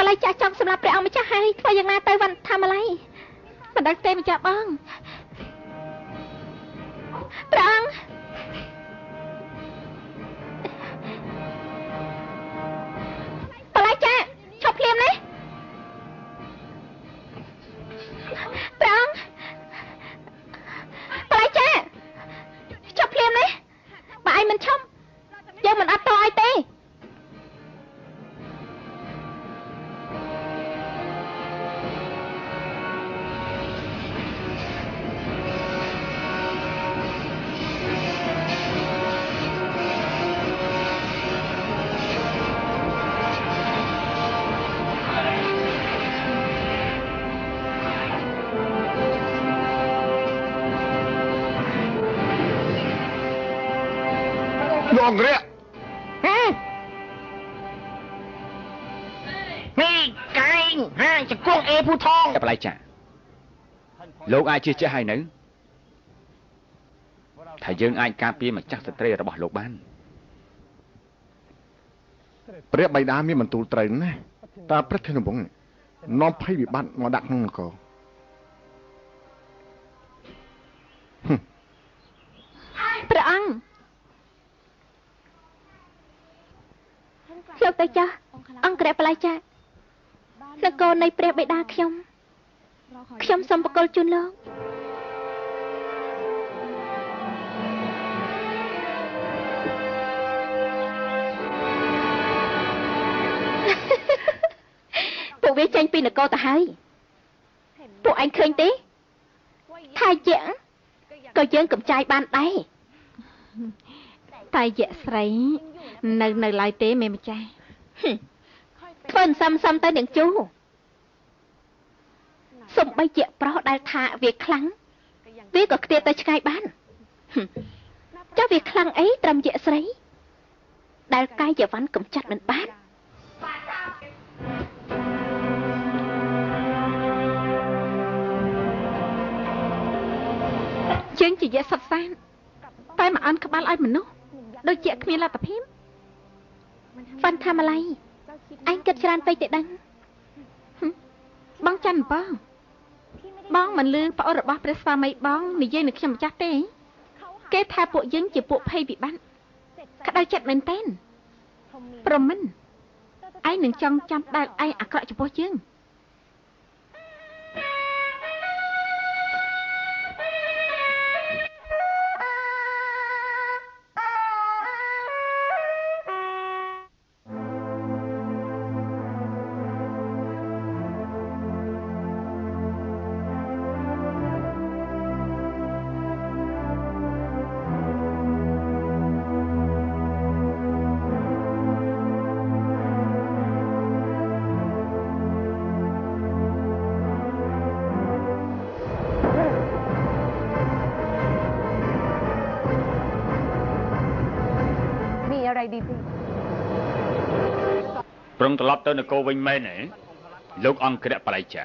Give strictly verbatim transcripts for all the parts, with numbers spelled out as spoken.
lại cha trong xem là ông mới cha hay thôiយ៉ាងណាទៅវ៉ាន់ធ្វើอะไรមិនដឹងទេម្ចាស់បងព្រះអង្គបល័យចាឈប់ភ្លាមណាព្រះអង្គបល័យចាឈប់ភ្លាមណាបើឯងមិនឈប់យើងមិនអត់តឲ្យទេองเรียนี่ไก่ฮะจะกวงเอผู้ทองแต่อะไรจ้ะโลกอายเชื่อเชื่อให้หนึ่งถ้าយើងអាចការពារម្ចាស់ស្ត្រីរបស់លោកបានព្រះបិតាមានបន្ទូលត្រូវណាស់តើព្រះធនវង្សនាំភ័យវិបត្តិមកដាក់ក្នុងនគរព្រះអង្គលោកទៅចាស់អង្គរៈបល័យចានគរនៃព្រះបិតាខ្ញុំខ្ញុំសូមបកលជូនលោកពួកវាចេញពីនគរទៅហើយពួកឯងឃើញទេថាជាក៏យើងកំចាយបានដែរតែយៈស្រីនៅនៅឡើយទេមេម្ចាស់ធ្វើសំសំទៅនឹងជូសំបីជាប្រុសដែលថាវាខ្លាំងវាក៏ខ្ទាតទៅឆ្ងាយបានចុះវាខ្លាំងអីត្រឹមយៈស្រីដែលកាយវ័នកំចាត់មិនបានជាងជាយៈសុតសានតែមកអន់ក្បាលឲ្យមនុស្សដូចជាគ្មានលទ្ធភាពវ៉ាន់ធ្វើอะไรអញគិតច្រើនពេកទេដឹងបងច័ន្ទបងបងមិនលឺប្អូនរបស់ព្រះស្វាមីបងនិយាយនឹងខ្ញុំម្ចាស់ទេគេថាពួកយើងជាពួកភ័យពិបាកក្តៅចិត្តមែនទេប្រមិនឯងនឹងចង់ចាំដែលឯងអាក្រក់ចំពោះយើងប្រងត្រឡប់ទៅនគរវិញមែនទេលោកអង្គរៈបល័យចា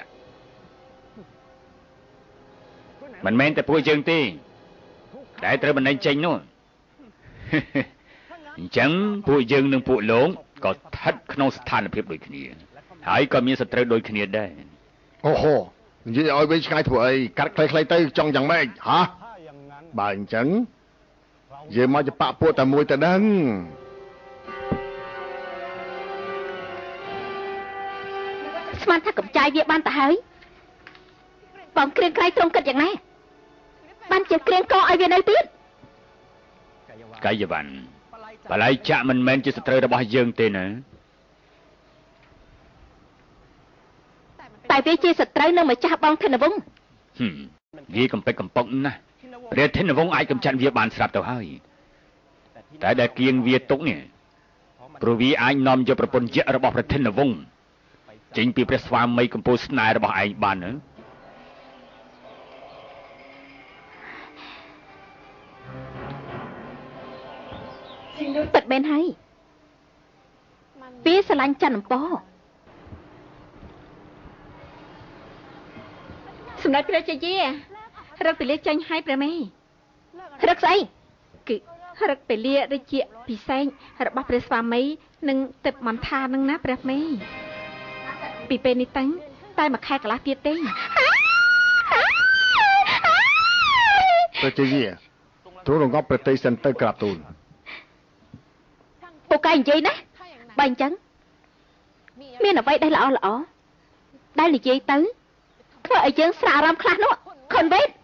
មិនមែនតែពួកយើងទេតែត្រូវបណ្ដេញចេញនោះអញ្ចឹងពួកយើងនិងពួកលោកក៏ស្ថិតក្នុងស្ថានភាពដូចគ្នាហើយក៏មានសត្រូវដូចគ្នាដែរអូហូនិយាយឲ្យវិញឆ្ងាយធ្វើអីកាត់ខ្លីៗទៅចង់យ៉ាងម៉េចហ៎បើអញ្ចឹងយើងមកจะปะពួកតែមួយទៅដឹងស្មានថាកំចាយវាបានទៅហើយបងគ្រៀងក្រៃត្រង់គិតយ៉ាងណាបានជាគ្រៀងកឲ្យវានៅទៀតកាយវ៉ាន់បល័យចាក់មិនមែនជាសត្រូវរបស់យើងទេណាតែវាជាសត្រូវនឹងម្ចាស់បងធនវង្សវាកំពេចកំប៉ុកណាស់ព្រះធនវង្សអាចកំចាត់វាបានស្រាប់ទៅហើយតែដែលគៀងវាទុកនេះព្រោះវាអាចនាំយកប្រពន្ធយៈរបស់ព្រះធនវង្សចេញពីព្រះស្វាមីកំពូលស្នេហ៍របស់ឯងបានណាពិតមែនហើយវាស្រឡាញ់ច័ន្ទអំពរសម្ដេចព្រះជយារឹកពលាចាញ់ឲ្យព្រះមេរឹកស្អីគឺរឹកពលារាជាពិសេសរបស់ព្រះស្វាមីនិងទឹកមន្តានឹងណាព្រះមេពីពេលនេះតាំងតែមួយខែកន្លះទៀតទេទៅជាយាទ្រូរងប់ប្រទេសសិនទៅក្រាបទូលពូកែនិយាយណាបើអញ្ចឹងមានអ្វីដែលល្អល្អដែលនិយាយទៅធ្វើឲ្យយើងស្រាកអារម្មណ៍ខ្លះនោះខុនវេត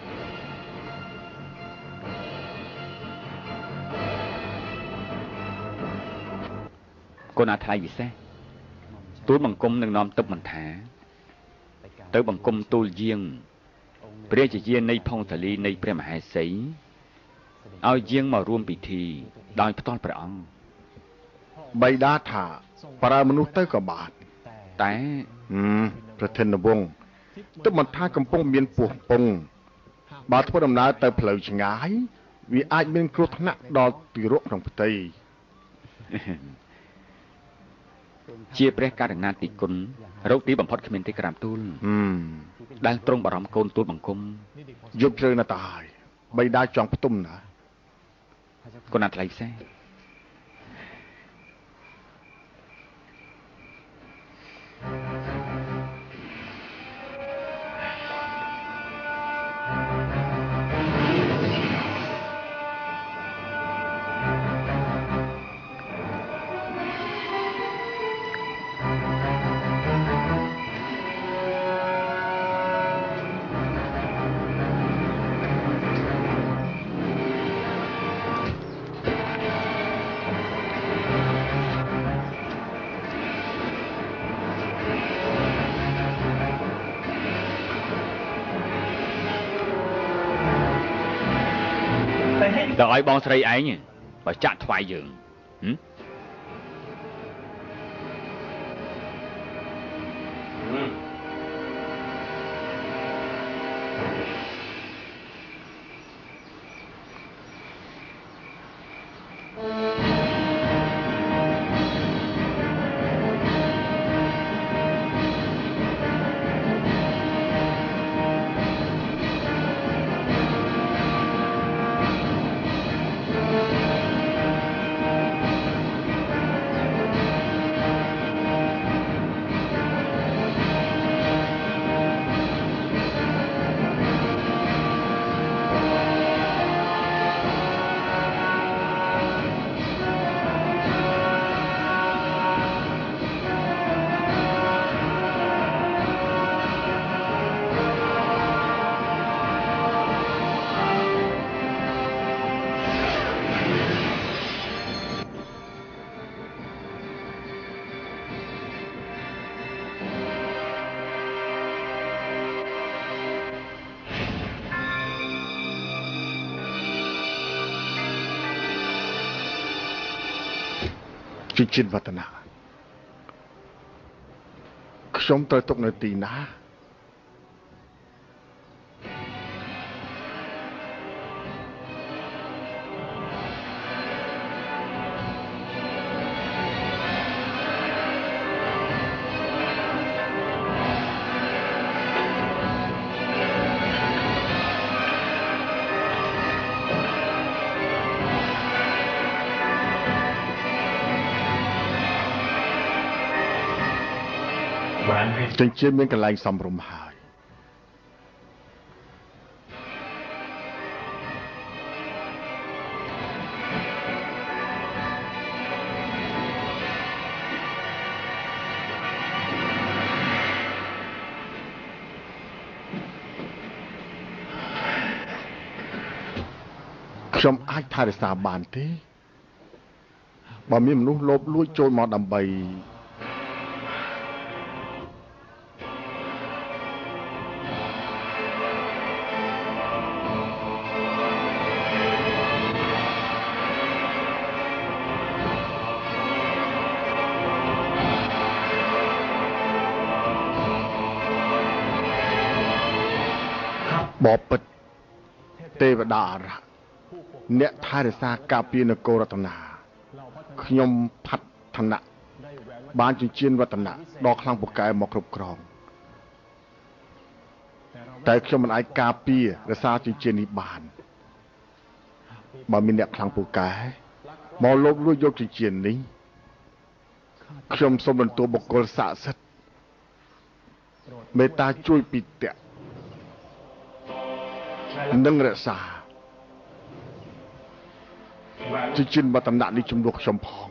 កូនអាថ្លៃវិសេសទូលបង្គំនឹងនាំទឹកមន្ថាទៅបង្គំទូលយាងព្រះជាយានៃផុងតាលីនៃព្រះមហេសីឲ្យយាងមករួមពិធីដោយផ្ទាល់ព្រះអង្គបៃតាថាប្រើមនុស្សទៅក៏បានតែប្រធានវង្សទឹកមន្ថាកំពុងមានពោះពងបើធ្វើដំណើរទៅផ្លូវឆ្ងាយវាអាចមានគ្រោះថ្នាក់ដល់ទារកក្នុងផ្ទៃជាព្រះករណាទីគុណរោគទីបំផុតគ្មានទេក្រាបទូលដែលទ្រង់បារម្ភកូនទូលបង្គំយប់ជ្រៅណាស់ទៅហើយបៃតាចង់ផ្ទុំណាកូនអាថ្លៃផ្សេងដល់ឲ្យបងស្រីឯងបើចាក់ថ្វាយយើងជាចិត្តវឌ្ឍនាខ្ញុំត្រូវទុកនៅទីណាចិញ្ចៀនមានកន្លែងសំរុំហើយខ្ញុំអាចថែរក្សាបានទេបើមានមនុស្សលោភលួចចូលមកដើម្បីបបិទ្ធទេវតាអរៈអ្នកថែរក្សាការពារនគររតនាខ្ញុំផាត់ឋានៈបានចិញ្ចៀនវឌ្ឍនៈដ៏ខ្លាំងពូកែមកគ្រប់គ្រងតែខ្ញុំមិនអាចការពាររក្សាចិញ្ចៀននេះបានបើមានអ្នកខ្លាំងពូកែមកលបលួចយកចិញ្ចៀននេះខ្ញុំសូមបន្ទោបុគ្គលស័ក្តិសិទ្ធិមេត្តាជួយពីតៈនិងរក្សាជាជនបតនៈនេះជំនួសខ្ញុំផង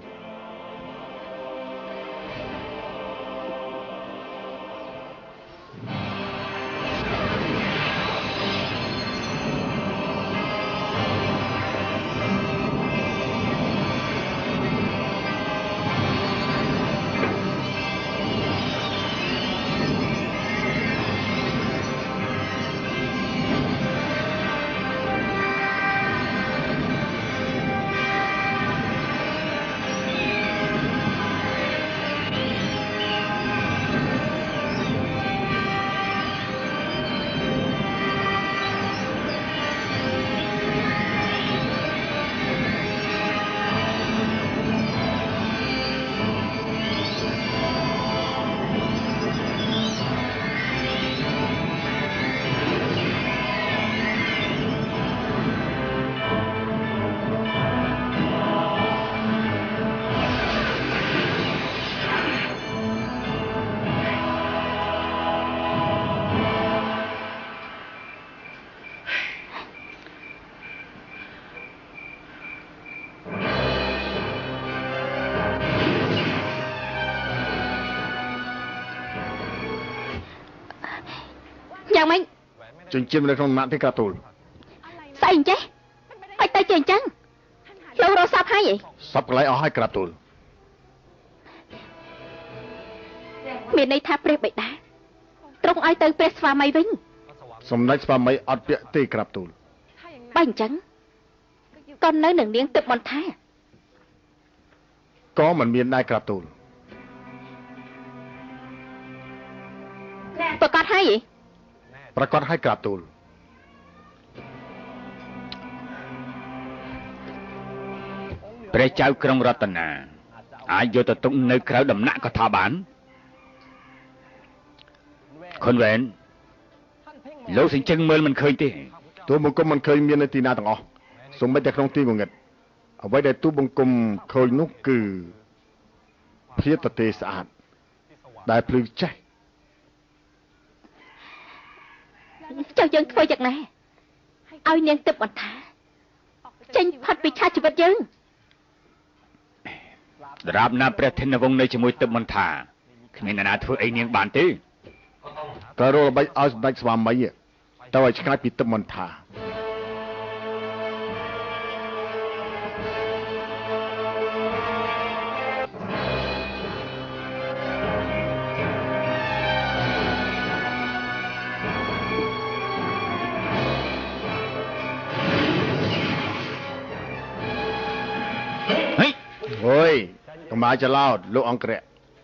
យ៉ាងម៉េចចិញ្ចឹមនៅក្នុងម៉ាក់ទេក្រាបទូលស្អីអញ្ចេះបាច់ទៅជាអញ្ចឹងលោករកសាប់ហើយអីសាប់កន្លែងអស់ហើយក្រាបទូលមានន័យថាព្រះបិតាទ្រង់ឲ្យទៅព្រះស្វាមីវិញសម្ដេចស្វាមីអត់ពាក្យទេក្រាបទូលបើអញ្ចឹងក៏នៅនឹងនាងទឹកមន្ថាក៏មិនមានដែរក្រាបទូលប្រកាសហើយអីប្រកាសឲ្យក្រាបទូលព្រះចៅក្រុងរតនាអាចយកទៅទុកនៅក្រៅដំណាក់ក៏ថាបានខុនវែនលោកសិញ្ជឹងមើលមិនឃើញទេទូបង្គំមិនឃើញមាននៅទីណាទាំងអស់សូម្បីតែក្នុងទីងងឹតអ្វីដែលទូបង្គំឃើញនោះគឺភាពទទេស្អាតដែលភ្លឺចេះចុះយើងធ្វើយ៉ាងណាឲ្យនាងទឹកបន្តាចេញផុតពីឆាជីវិតយើងដរាបណាព្រះធិនវង្សនៅជាមួយទឹកមន្ថាគ្មានអ្នកណាធ្វើអីនាងបានទេក៏រលល្បិចឲ្យសម្ដេចស្វាមីទៅឲ្យឆ្ងាយពីទឹកមន្ថាអូយកុំមកច្រឡោតលោកអង្គរៈ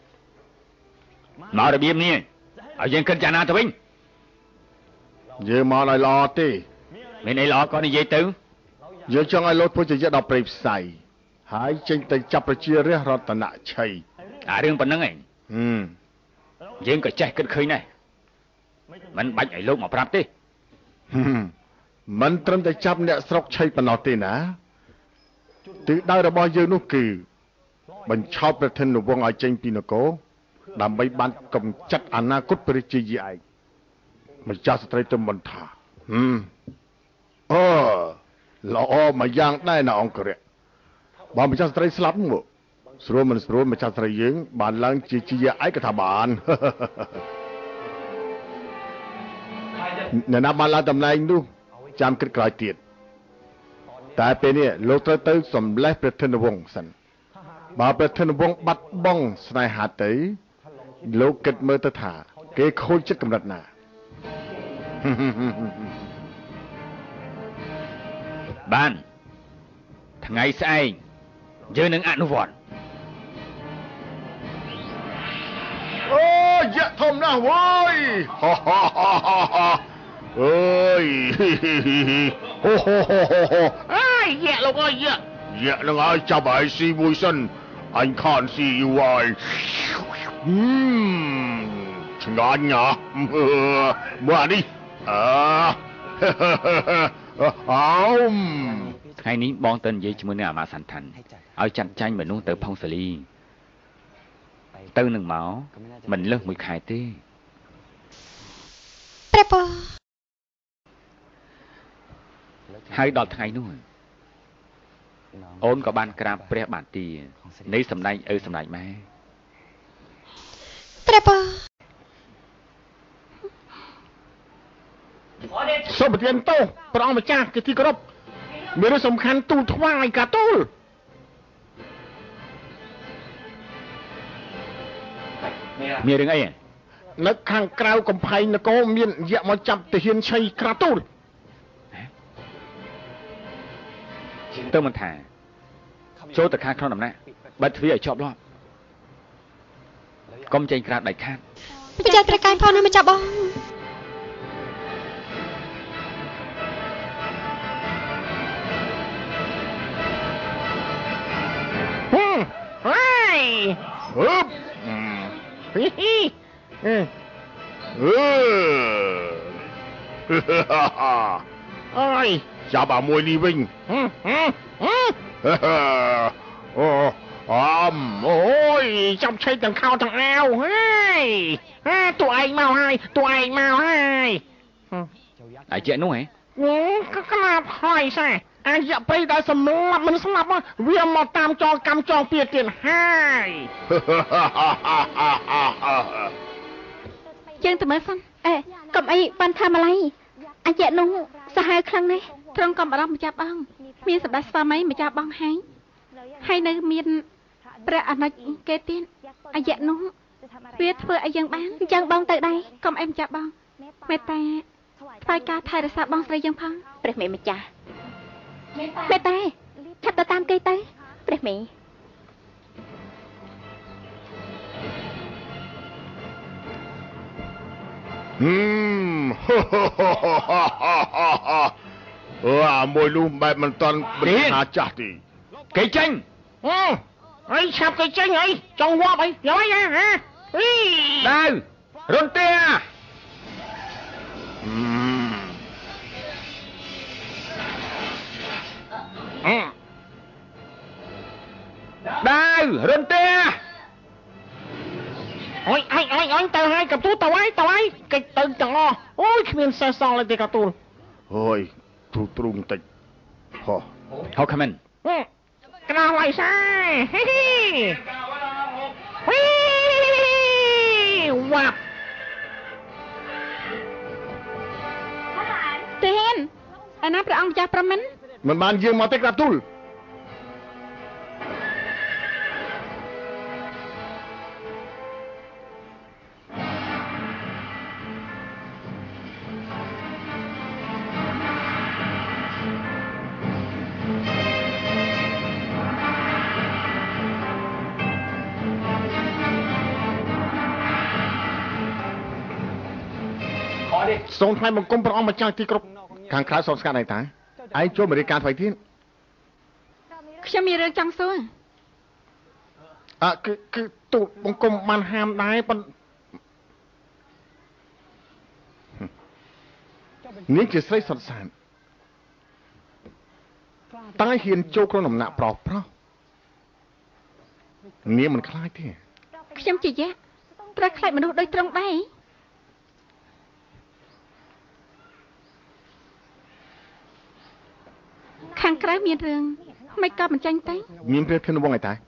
មករបៀបនេះឲ្យយើងគិតយ៉ាងណាទៅវិញយើងមកឲ្យល្អទេមានអីល្អក៏និយាយទៅយើងចង់ឲ្យលោកពុជយៈដល់ព្រៃផ្សៃហើយចេញទៅចាប់ប្រជារាស្ត្ររតនឆ័យអារឿងប៉ុណ្្នឹងឯងហឹមយើងក៏ចេះគិតឃើញដែរមិនបាច់ឲ្យលោកមកប្រាប់ទេហឹមមិនត្រឹមតែចាប់អ្នកស្រុកឆ័យប៉ុណ្ណោះទេណាទិសដៅរបស់យើងនោះគឺបញ្ឆោតប្រធានវង្សឲ្យចេញពីនគរដើម្បីបានកំចាត់អនាគតព្រះជាយាឯកម្ចាស់ស្ត្រីទុំបន្ថាហឹមអូល្អមួយយ៉ាងដែរណាអង្គរៈបើម្ចាស់ស្ត្រីស្លាប់មកស្រួលមិនស្រួលម្ចាស់ស្រីយើងបានឡើងជាជាយាឯកថាបានអ្នកណាបានឡើងតំណែងនោះចាំគិតក្រោយទៀតតែពេលនេះលោកត្រូវទៅសម្លេះព្រះធានវង្សសិនបើព្រះធានវង្សបាត់បង់ស្នេហាទៅលោកគិតមើលទៅថាគេខូចចិត្តកម្រិតណាបានថ្ងៃស្អែកយើងនឹងអនុវត្តអូយៈធំណាស់វ៉យអើយហូហូហូហូអើយយៈលោកអើយយៈយៈនឹងឲ្យចាប់ឲ្យស៊ីមួយសិនអញខានស៊ីយូរហើយហឹមឆ្ងាញ់ណាស់មកនេះអើអោមថ្ងៃនេះបងទៅនិយាយជាមួយនឹងអាម៉ាសន្តានឲ្យចាត់ចែងមនុស្សទៅផុងសាលីទៅនឹងមកមិនលើសមួយខែទេព្រះពរហើយដល់ថ្ងៃនោះអូនក៏បានក្រាបព្រះបាទទានៃសម្ដេចឪសម្ដេចម៉ែព្រះពរសូមប្រទានទោសព្រះអង្គម្ចាស់ជាទីគោរពមានរឿងសំខាន់ទូលថ្វាយកាទូលមានរឿងអីនៅខាងក្រៅកំផែងនគរមានយក្សមកចាប់ទាហានឆៃក្រាទូលទៅមិនថាចូលទៅខាងក្នុងដំណាក់បាត់ទ្វារឲ្យជាប់លាប់កុំចេញក្រៅដាច់ខាតប្រយ័ត្នព្រះកាយផងណាម្ចាស់បងហើយអឺបហីហីអឺអើយចាប់អាមួយនេះវិញអូអមអូយចាប់ឆៃទាំងខោទាំងអាវហើយតួឯងមកហើយតួឯងមកហើយអាជានោះហ៎ក៏ក្លាប់ហើយសែអាយប្រៃដល់សម្លាប់មិនស្លាប់វាមកតាមចងកម្មចងពៀទៀតហើយយើងទៅមើលសិនអេកុំអីបានថាម្ល៉េះអាយនោះសាហាវខ្លាំងណាស់ត្រង់កំបារម្ចាស់បងមានសម្ដេចស្វាមីម្ចាស់បងហើយហើយនៅមានព្រះអនុជគេទៀតអាយនោះវាធ្វើឲ្យយើងបានអញ្ចឹងបងទៅដែរកុំអីម្ចាស់បងមេត្តាថ្វាយការថែរក្សាបងស្រីយើងផងព្រះមេម្ចាស់មេតាឆាប់ទៅតាមគេទៅព្រះមេហឹមអូអាមួយលូបែបមិនតន់បរិហាចាស់ទីគេចេញអូអីឆាប់គេចេញអីចង់វាប់អីយកអីហ៎អីដាវរុនទាហឹមអឺដាវរុនទាអុយអុយអុយអុយទៅហើយកទូទៅហើយទៅហើយកិច្ចទៅទាំងអស់អូយគ្មានសេះសល់ទេកទូលអូយទូទ្រូងតិចហោះហៅខមមិនកណោះឡៃសាហេហេហេវ៉ាប់ទេហេនអាណាព្រះអង្គម្ចាស់ប្រមិនមិនបានយើងមកទេកទូលសូមថ្លែងបង្គំព្រះអង្គម្ចាស់ទីគ្រប់ខាងក្រៅសូមស្កាត់ឯតាឯងចូលបរិការថ្មីទៀតខ្ញុំមានរឿងចង់សួរអើគឺគឺទូលបង្គំបានហាមដែរប៉ុន្តែនាងជាស្រីសុទ្ធសាធតែហ៊ានចូលក្នុងដំណាក់ប្រុសប្រុសនាងមិនខ្លាចទេខ្ញុំជាយៈត្រូវខ្លាចមនុស្សដូចត្រង់ដែរខាងក្រៅមានរឿងមិនក៏មិនចាញ់ទៅមានព្រះធនវង្សឯតា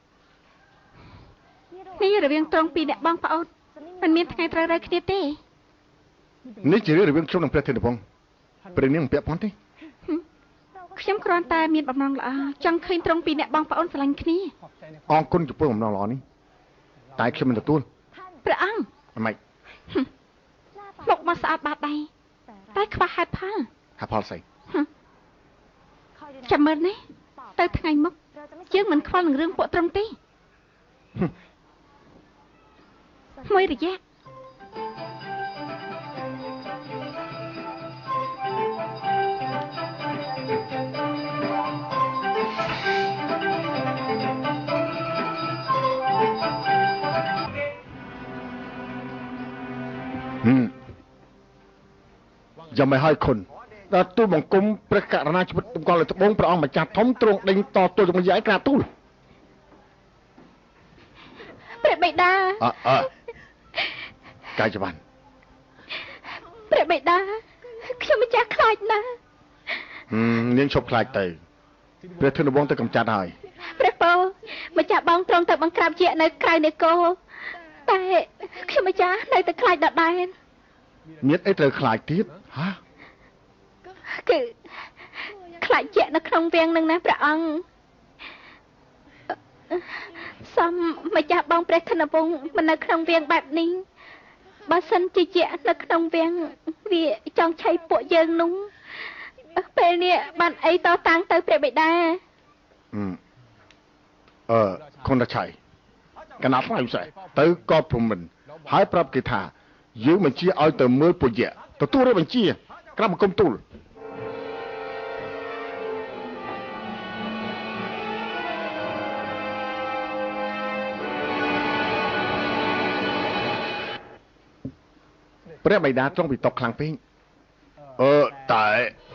នេះរវាងត្រង់ពីរអ្នកបងប្អូនមិនមានថ្ងៃត្រូវរើគ្នាទេនេះជារឿងរវាងខ្ញុំនិងព្រះធនវង្សព្រះនាងមិនពាក់ព័ន្ធទេខ្ញុំគ្រាន់តែមានបំណងល្អចង់ឃើញត្រង់ពីរអ្នកបងប្អូនស្រឡាញ់គ្នាអរគុណចំពោះបំណងល្អនេះតែខ្ញុំមិនទទួលព្រះអង្គមិនមកមកស្អាតបាតដែរតែខ្វះហេតុផលហេតុផលស្អីចាំមើលនេះទៅថ្ងៃមុខយើងមិនខ្វល់នឹងរឿងពួកត្រង់ទេមួយរយៈហឹមយ៉ាងមិនហើយគុណដល់ទូលបង្គំព្រះករណាជីវិតតម្កល់លើត្បូងព្រះអង្គម្ចាស់ធំទ្រង់ដេញតទល់ជាមួយយាយក្រាទូលព្រះបិតាអអកាយចវ័នព្រះបិតាខ្ញុំម្ចាស់ខ្លាចណាស់ហឹមនាងឈប់ខ្លាចទៅព្រះធនវង្សទៅកំចាត់ហើយព្រះពរម្ចាស់បងត្រង់ទៅបង្ក្រាបជានៅក្រៅនគរតែខ្ញុំម្ចាស់នៅតែខ្លាចដដែលមានអីត្រូវខ្លាចទៀតហាគឺខ្លាចជានៅក្នុងវាំងនឹងណាព្រះអង្គសំម្ចាស់បងព្រះធនវង្សមិននៅក្នុងវាំងបែបនេះបើសិនជាជានៅក្នុងវាំងវាចង់ឆៃពួកយើងនោះពេលនេះបានអីតតាំងទៅព្រះបិតាអឺខុនតាឆៃកណាប់ហើយស្អីទៅកប់ព្រំមិនហើយប្រាប់គេថាយើងបញ្ជាឲ្យទៅមើលពុយៈទទួលរាជបញ្ជាក្រាបបង្គំទូលព្រះបិតាទ្រង់វិតកខ្លាំងពេកអឺតែ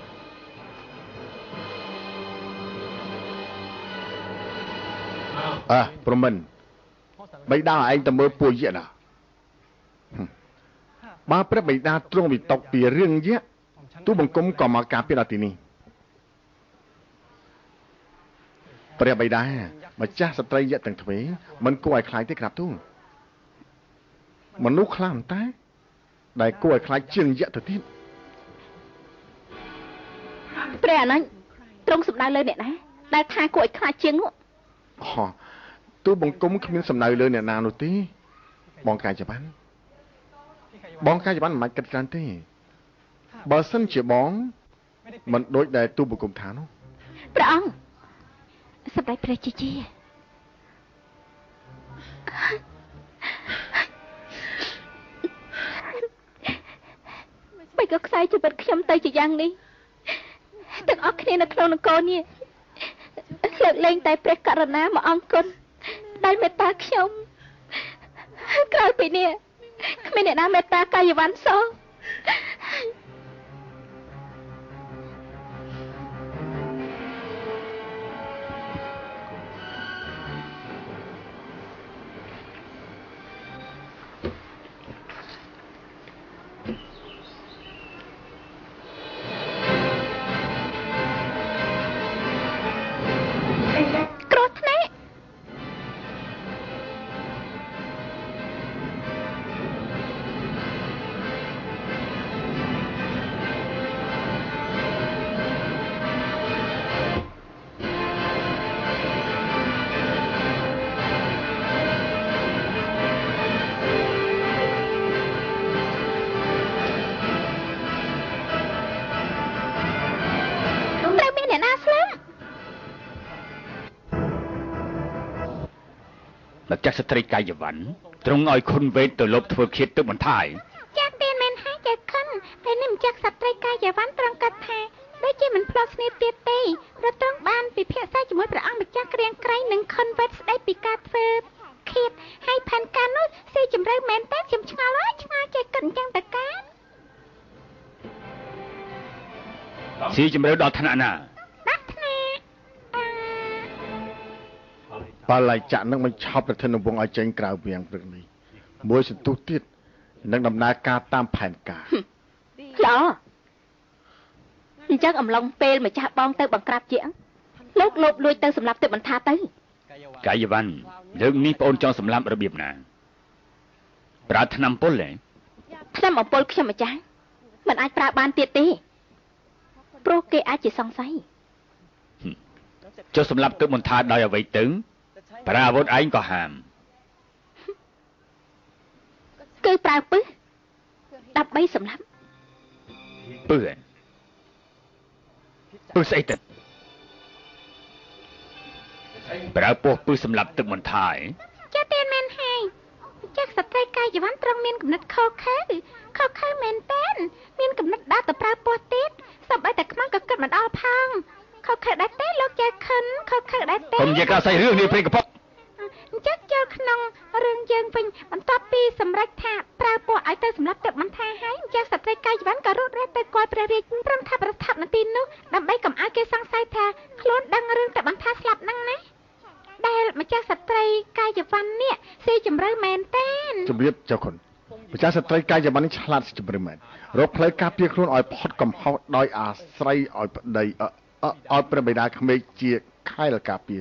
អើព្រមិនបិតាឯងទៅមើលពួកយៈណាបើព្រះបិតាទ្រង់វិតកពីរឿងយៈទូបង្គំក៏មកការពារដល់ទីនេះព្រះបិតាម្ចាស់ស្ត្រីយៈទាំងទ្វេមិនគួរឲ្យខ្លាចទេក្រាបទូលមនុស្សខ្លាំងតែដែលគួរឲ្យខ្លាចជាងយៈទៅទៀតព្រះអនាញ់ទ្រង់សម្ដៅលើអ្នកណាដែលថាគួរឲ្យខ្លាចជាងនោះអូទូបង្គំគ្មានសម្ដៅលើអ្នកណានោះទេបងកាយចបានបងកាយចបានមិនគិតច្រើនទេបើសិនជាបងមិនដូចដែលទូបង្គំថានោះព្រះអង្គសម្ដេចព្រះជាជាមិនក៏ខ្សែជីវិតខ្ញុំទៅជាយ៉ាងនេះទាំងអស់គ្នានៅក្នុងនគរនេះលើកលែងតែព្រះករុណាមកអង្គគុណដែលមេត្តាខ្ញុំក្រោយពីនេះគ្មានអ្នកណាមេត្តាកាយវ៉ាន់សោះម្ចាស់ស្ត្រីកាយវ៉ាន់ទ្រង់ឲ្យខុនវេទទៅលបធ្វើឃាតទឹកបន្ថយចាស់ទៀតមែនហើយចាខុនតែនេះម្ចាស់ស្ត្រីកាយវ៉ាន់ទ្រង់គិតថាដូចជាមិនផ្លោះស្នេហ៍ទៀតទេព្រោះទ្រង់បានពិភាក្សាជាមួយព្រះអង្គម្ចាស់ក្រៀងក្រៃនិងខុនវេទស្ដីពីការធ្វើឃាតហើយផែនការនោះស៊ីជម្រៅមែនតើខ្ញុំឆ្ងល់ហើយឆ្ងល់ចេះគិតអញ្ចឹងតើការស៊ីជម្រៅដល់ថ្នាក់ណាដាក់ថ្នាក់បាឡៃចាក់នឹងមិនឆោបប្រធានវង្សឲ្យចេញក្រៅវាំងព្រឹកនេះមួយសន្ទុះទៀតនឹងដំណើរការតាមផែនការល្អអញ្ចឹងអំឡុងពេលម្ចាស់បងទៅបង្ក្រាបជាងលោកលោបលួចទៅសម្រាប់ទឹកបន្ថាទៅកាយវ៉ាន់រឿងនេះបងអូនចង់សម្លាប់របៀបណាប្រើថ្នាំពុលទេថ្នាំអំពុលខ្ញុំម្ចាស់មិនអាចប្រើបានទៀតទេព្រោះគេអាចជាសង្ស័យចុះសម្លាប់ទឹកបន្ថាដោយអ្វីទៅប្រើអាវុធឯងក៏ហាមគឺប្រើពឹសដើម្បីសម្លាប់ពឹសពឹសស្អីទៅប្រើពោះពឹសសម្លាប់ទឹកបន្ថាឯងចាស់ទៀតមែនហើយចាស់ស្ត្រីកាយវ៉ាន់ត្រង់មានគំនិតខុសខើខុសខើមែនតើមានគំនិតដាក់ទៅប្រើពោះទៀតសូម្បីតែខ្មាំងក៏គិតមិនដល់ផងខុសខើដែរទេលោកចាស់ខិនខុសខើដែរទេខ្ញុំនិយាយការស្អីរឿងនេះព្រៃកប៉ុកអញ្ចឹងចូលក្នុងរឿងយើងវិញបន្ទាប់ពីសម្រេចថាប្រើពោះឲ្យទៅសម្រាប់ទឹកបន្ថាហើយម្ចាស់ស្ត្រីកាយវ៉ាន់ក៏រត់រែកទៅគាល់ព្រះរាជព្រមថាប្រថាប់នៅទីនោះដើម្បីកុំឲ្យគេសង្ស័យថាខ្លួនដឹងរឿងទឹកបន្ថាស្លាប់ហ្នឹងណាដែលម្ចាស់ស្ត្រីកាយវ៉ាន់នេះស៊ីជម្រៅមែនតើជម្រាបចៅខុនម្ចាស់ស្ត្រីកាយវណ្ណនេះឆ្លាតជាប្រិមិត្តរកផ្លូវការពារខ្លួនឲ្យផុតកំហុសដោយអាស្រ័យឲ្យប្តីឲ្យព្រះបិតាក្មេកជាខែលការពារ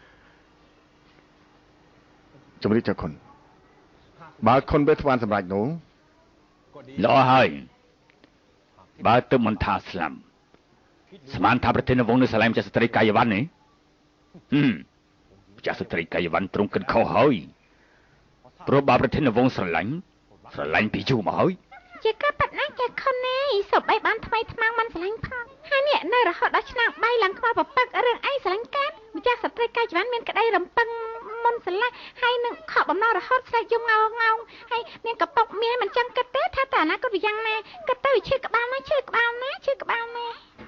ជំរាបចុះគុណបើគុណពេលធ្វើបានសម្រេចនោះល្អហើយបើទៅមិនថាស្លាប់ស្មានថាប្រធានវង្សនៅសាលាម្ចាស់ស្ត្រីកាយវណ្ណនេះហឹមម្ចាស់ស្ត្រីកាយវណ្ណទ្រង់គិតខុសហើយព្រោះបើប្រធានវង្សស្រឡាញ់ស្រឡាញ់ពីយូរមកហើយជាការប៉ាត់ណាចាខុនណែសពអីបានថ្មីថ្មោងមិនស្រឡាញ់ផងហើយនេះនៅរហូតដល់ឆ្នាំបីឡើងខ្មៅប្រពឹករឿងអីស្រឡាញ់កាតម្ចាស់ស្ត្រីកាយវណ្ណមានក្តីរំពឹងមុនស្រឡះហើយនឹងខកបំណងរហូតស្រែកយំងងងហើយមានកប៉ុកមានមិនចឹងគិតទេថាតើអនាគតវាយ៉ាងណាគិតទៅវាឈឺក្បាលណាឈឺក្បាលណាឈឺក្បាលណា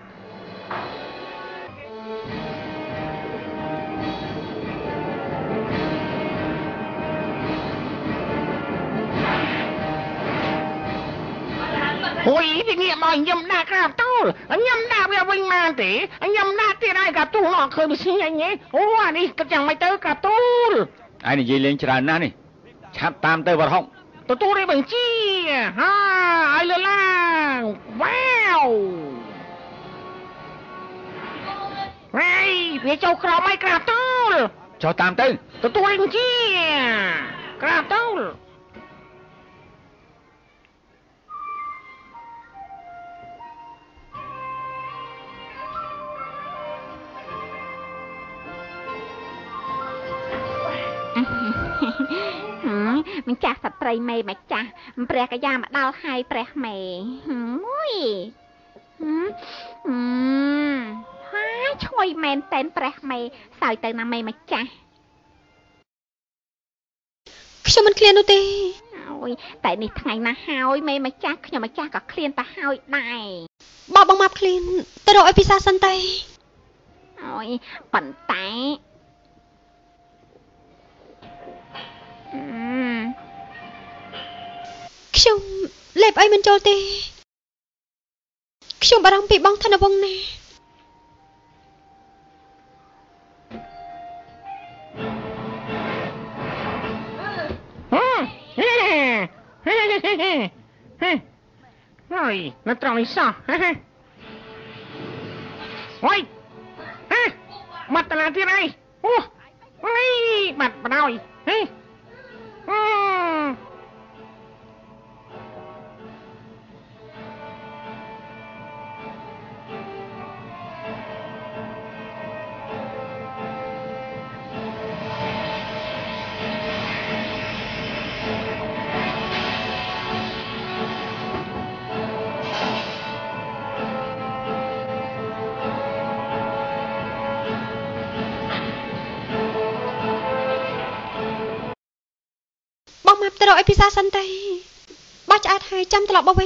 អូយពីនេះមកញឹមដាក់ក្រាបតូលញឹមដាក់វាវិញមកទេញឹមដាក់ទៀតហើយក្រាបតូលអត់ឃើញវាស្ញាញ់ទេអូអានេះគិតយ៉ាងម៉េចទៅក្រាបតូលឯងនិយាយលេងច្រើនណាស់នេះឆាប់តាមទៅវត្តហុកទទួលនេះបញ្ជាហាឲ្យលើឡើងវ៉ាវហើយវាចូលក្រោមហើយក្រាបតូលចុះតាមទៅទទួលនេះបញ្ជាក្រាបតូលមិនចាស់ស្ត្រីមេមកចាស់ព្រះកយ៉ាមកដល់ហើយព្រះមេមួយហើយឈ្ងុយមែនតែនព្រះមេសើចទៅណាមេមកចាស់ខ្ញុំមិនឃ្លាននោះទេអូយតែនេះថ្ងៃណាហើយមេមកចាស់ខ្ញុំមកចាស់ក៏ឃ្លានទៅហើយដែរបបបងមកឃ្លានទៅរកឲ្យពិសាសិនទៅអូយប៉ុន្តែខ្ញុំលេបអីមិនចូលទេខ្ញុំបារម្ភពីបងធនវង្សណាហើយនៅត្រង់នេះសោះអូយបាត់តាឡាទៀតអីអូអីបាត់បដ ாய் ហេអឺមកទៅរកឲ្យពិសាសិនទៅបោះឆ្អែតហើយចាំត្រឡប់មកវិញ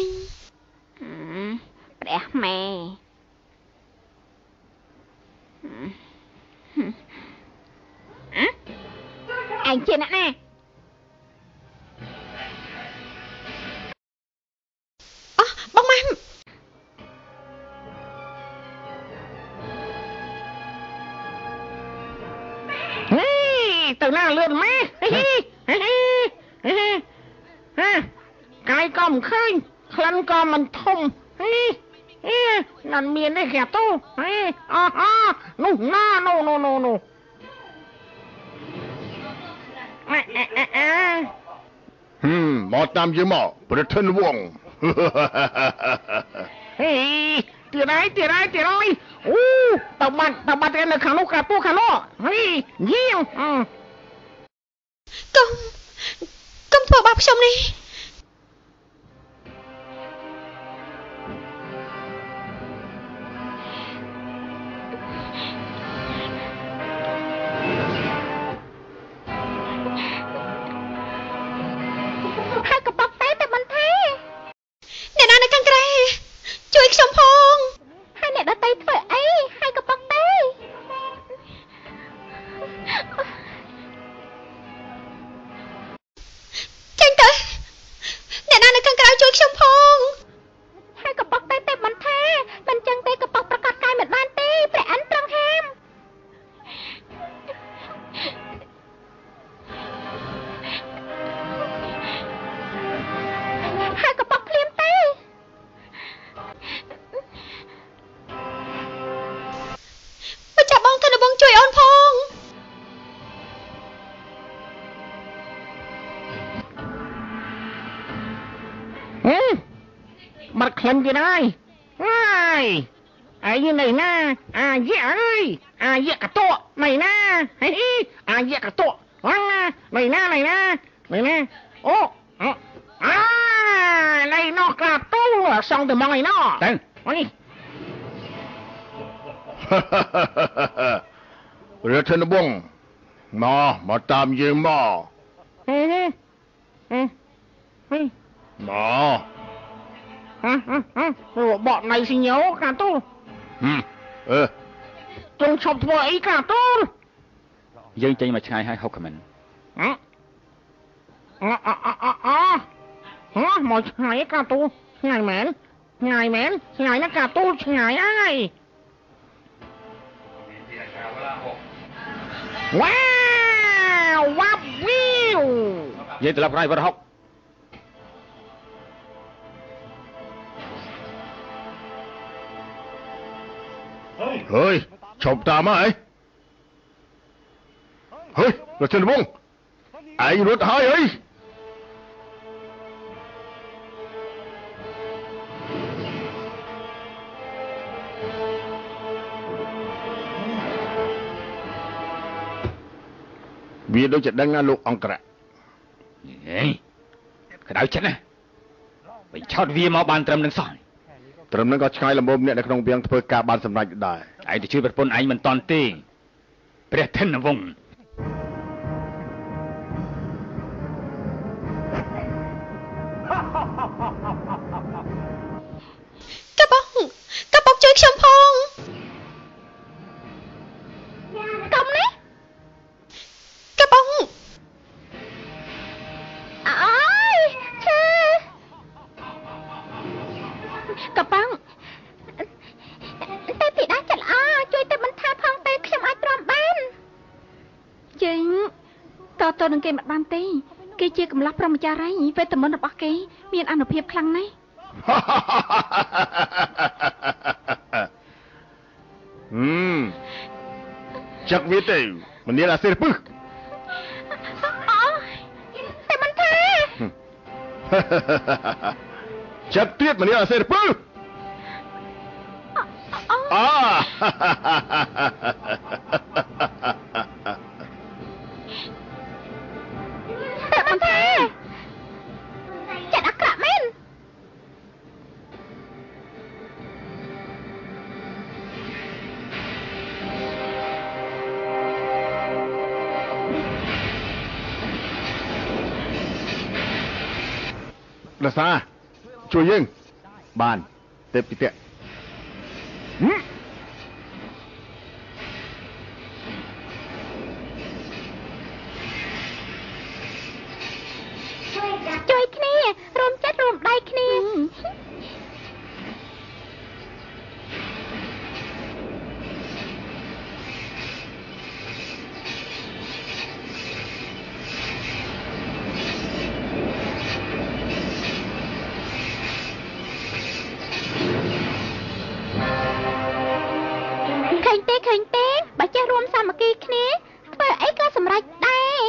ព្រះម៉ែអញជាអ្នកណាអោះបងម៉ែទៅណាលឿនម៉ែកាយក៏មិនឃើញក្លិនក៏មិនធំហីអេนั่นមានទេក្រាបតូហេអោះនោះណានោះនោះនោះនោះអេអេអេអេហឹមមកតាមយើងមកប្រធានវង្សហេទៀតហើយទៀតហើយទៀតហើយអូតើបាត់តើបាត់នៅខាងនោះក្រាបតូខាងនោះហេយាងកុំកុំធ្វើបាបខ្ញុំនេះហើយកប៉ុកតែតែមិនទេអ្នកណានៅខាងក្រៅជួយខ្ញុំផងហើយអ្នកដទៃធ្វើអីហើយកប៉ុកតែចេញទៅบัดคลันจะได้ไอ้ไอ้ยังไงนะอาเยอะเอ้ยอาเยอะกระโตะไหนนะเฮ้ยอาเยอะกระโตะว้าไหนนะไหนนะไหนนะโอ้อ่าในนอกกระโตะส่องแต่มองไอ้นอกตั้งไอ้เรือเทนบงมามาตามยิงมาเฮ้ยเฮ้ยเฮ้ยมาฮะฮะฮะบอกในสิเหนียวกระโตะอืมเออจงชมตัวไอ้กระโตะយើងចេញមកឆ្ងាយហើយហុកខមមិនអឺអឺអឺអឺអឺហ៎មកឆ្ងាយកាទូឆ្ងាយមែនឆ្ងាយមែនឆ្ងាយណាស់កាទូឆ្ងាយអើយវ៉ាវវ៉ាប់វីវយើងត្រឡប់ក្រោយវត្តហុកเฮ้ยชมตามมาไอ้เฮ้ยรถเทนบงไอ้รถหายเฮ้ยវាដូចជាដឹងណាលោកអង្គរៈហេក្តៅចិត្តណាបើឆោតវាមកបានត្រឹមនឹងសោះត្រឹមនឹងក៏ឆ្ងាយលំមុំអ្នកនៅក្នុងវាំងធ្វើការបានសម្រេចដែរឯងទៅជួយប្រពន្ធឯងមិនតាន់ទេព្រះធនវង្សកប៉ុងកប៉ុងជួយខ្ញុំផងកុំនេះកប៉ុងអើយឈឺកប៉ុងតែទីដាចិត្តល្អជួយទៅបន្ថែមផងទៅខ្ញុំអាចទ្រាំបានយើងតតទៅនឹងគេមិនបានទេគេជាកម្លោះព្រមចារីវេទមន្តរបស់គេមានអានុភាពខ្លាំងណាស់ហឹមចាក់វាទៅមនាលអាសេរពឹសតែមិនថាចាក់ទៀតមនាលអាសេរពឹសអាតែមិនថាចិត្តអាក្រក់មែនរសាជួយយើងបានទេពពីទៀតជួយគ្នារួមចិត្តរួមដៃគ្នាឃើញទេឃើញទេបើចេះរួមសាមគ្គីគ្នាធ្វើអីក៏សម្រេចដែរ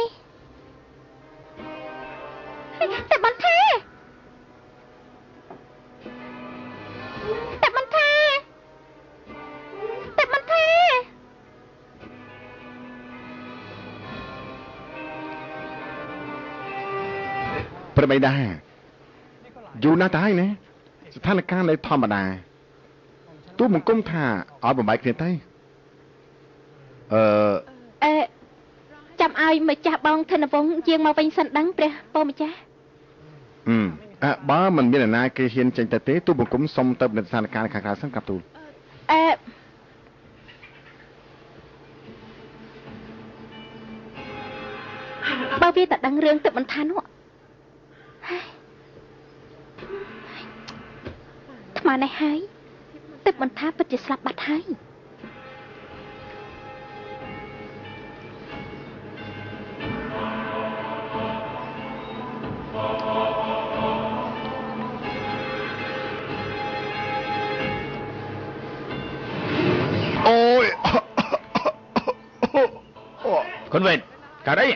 តែមិនថាតែមិនថាតែមិនថាប្របីដែរយូរណាស់ទៅហើយណាស្ថានភាពនៃធម្មតាទូបង្គំថាឲ្យបំបែកគ្នាទៅអឺអេចាំឲ្យម្ចាស់បងធនវង្សយាងមកវិញសិនដឹងព្រះពោម្ចាស់អឺអើបើមិនមានអ្នកណាគេហ៊ានចេញទៅទេទូបង្គំសុំទៅពិនិត្យស្ថានភាពខាងក្រៅសិនកាប់ទូលអេបើវាតែដឹងរឿងទឹកមិនថានោះថ្មនេះហើយទឹកមិនថាពិតជាស្លាប់បាត់ហើយคนเวรកើតអី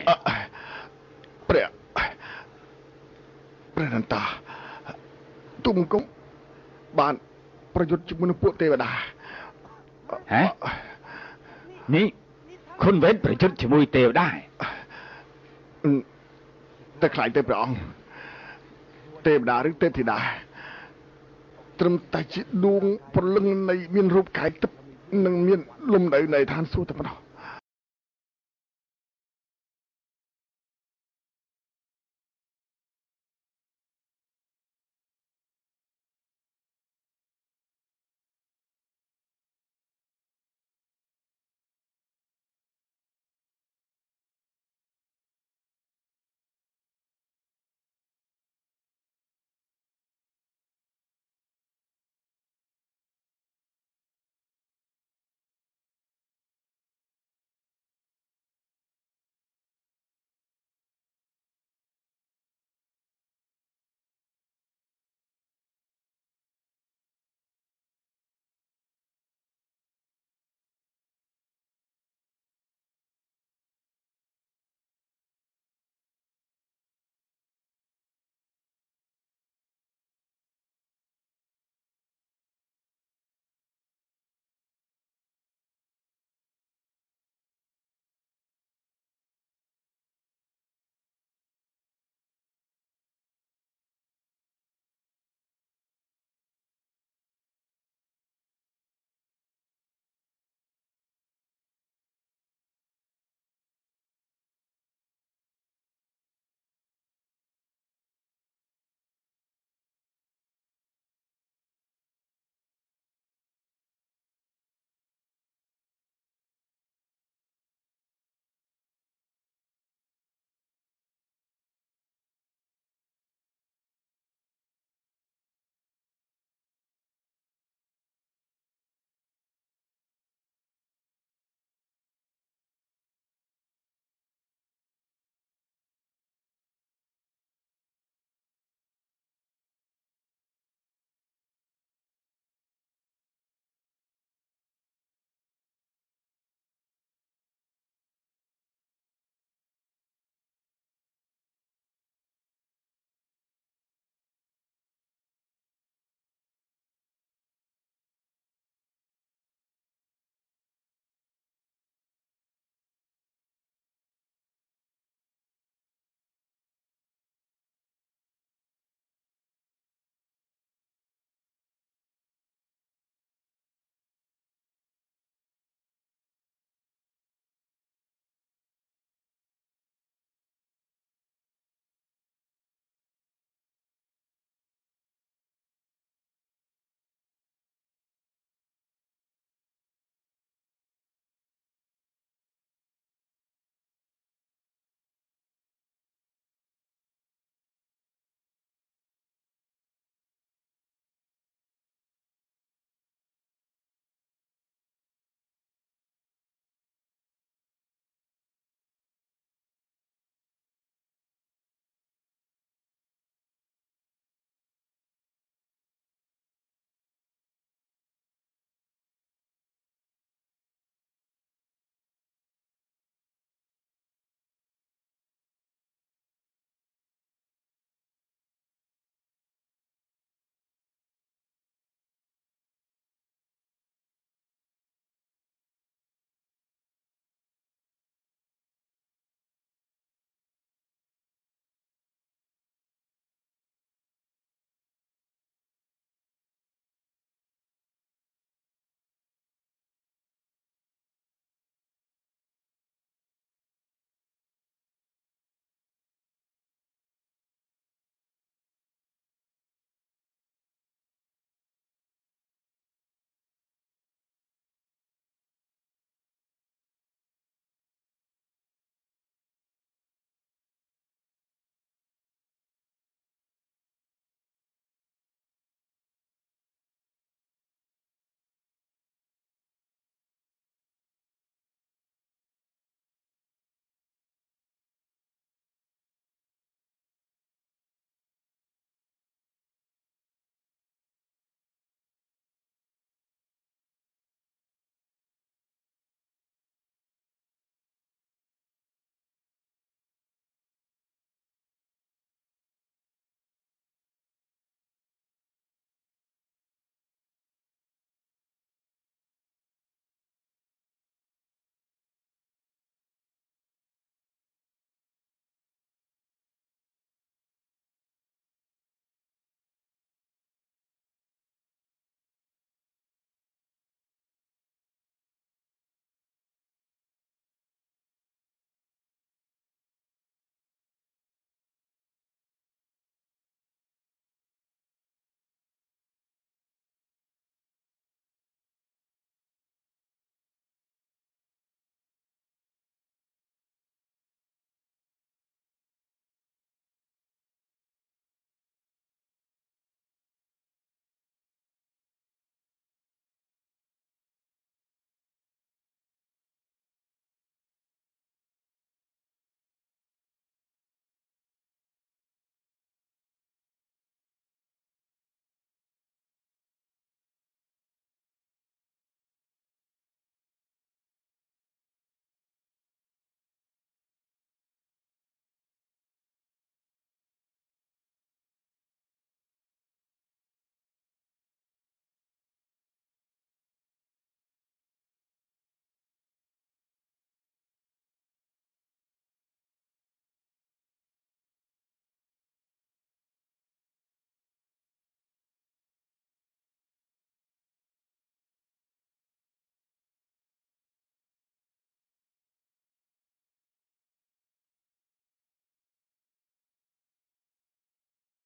ព្រះព្រះនន្តាទូបង្គំបានប្រយុទ្ធជាមួយនឹងពួកទេវតាហ៎នេះខុនវេនប្រយុទ្ធជាមួយទេវតាតែខ្លាចទេព្រះអង្គទេវតាឬទេពធីតាត្រឹមតែជាដួងព្រលឹងនៃមានរូបកាយទឹកនិងមានលំនៅនៃឋានសួគ៌តែប៉ុណ្ណោះ